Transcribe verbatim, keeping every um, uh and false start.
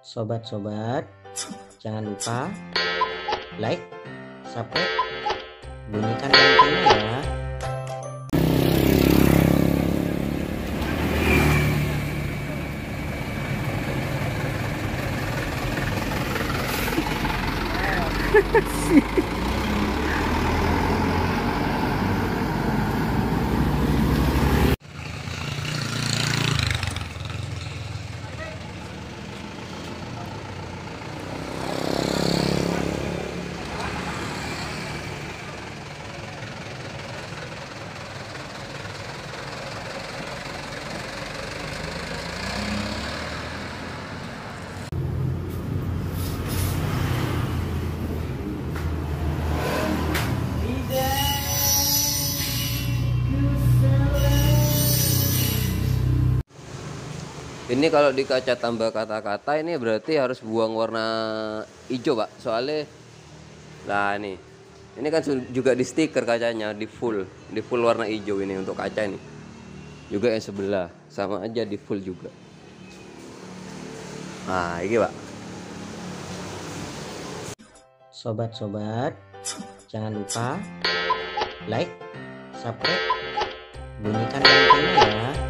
Sobat-sobat, jangan lupa like, subscribe, bunyikan loncengnya ya. Ini kalau di kaca tambah kata-kata ini berarti harus buang warna hijau, Pak. Soalnya lah nih. Ini kan juga di stiker kacanya di full, di full warna hijau ini untuk kaca ini. Juga yang sebelah sama aja di full juga. Nah, ini, Pak. Sobat-sobat, jangan lupa like, subscribe, bunyikan loncengnya ya.